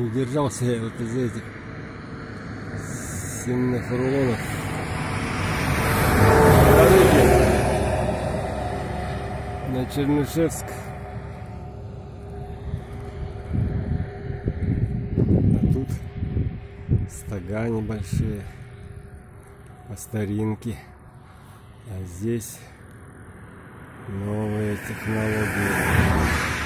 Не держался я вот из этих семенных рулонов. На Чернышевск. А тут стога небольшие по старинке. А здесь новые технологии.